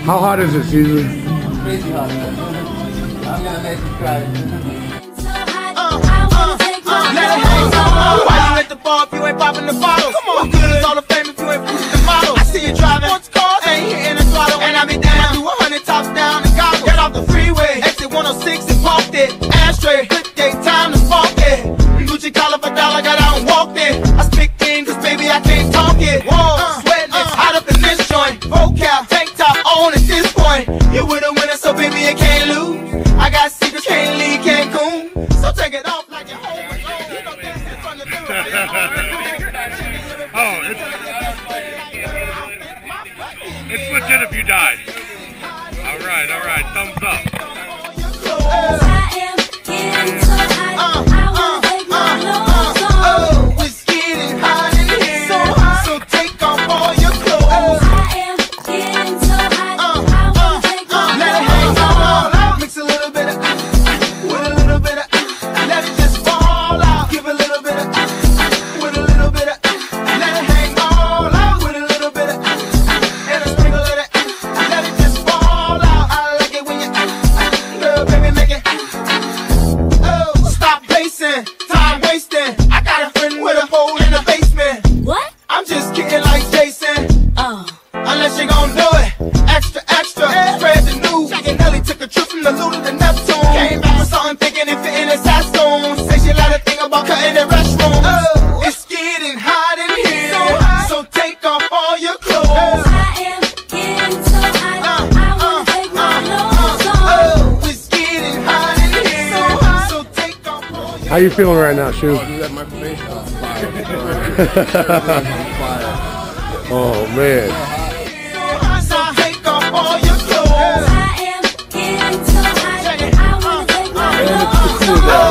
How hot is it, Caesar? Crazy hot. I'm gonna make you cry. Why you at the bar if you ain't popping the bottles? Come on, what good is all the fame if you ain't pushing the model? I see you driving sports cars, ain't hitting the throttle, and I be down. Do 100 tops down and gobble. Get off the freeway, exit 106 and parked it. Ashtray, good day, time to spark it. Gucci collar for dollar, got out and walked it. I speak clean, cause baby I can't talk it. Whoa, sweating, it's hot up in this joint. Vocal, tank top on at this point. You with a winner, so baby you can't lose. I got secrets, can't leave Cancun. So take it off like you're home alone. You know dance in front of the mirror. Oh, it's legit if you die. All right, thumbs up. It's getting hot in here, so hot. So take off all your clothes. Let it hang all out. Mix a little bit of with a little bit of let it just fall out. Give a little bit of with a little bit of let it hang all out. With a little bit of and a sprinkle of it. Let it just fall out. I like it when you girl, baby, make it. Oh, stop pacing, time wasting. I got a friend with a hole in the basement. What? I'm just kidding like Jason. Oh. Unless you gon' do it. Extra, extra. Spread the news. Jack and Nelly took a trip from the Luna to Neptune. Came back with something thinking it fit in his costume. Say she let her think about cutting the restroom. Oh, it's getting hot in here. So hot. So take off all your clothes. I am getting so hot. I wanna take my clothes off. Oh, it's getting hot in here. So hot. So take off all your How you feeling right now, Shu? That microphone on fire. Oh man. so take off all your clothes. I am getting so hot. I wanna take my clothes off.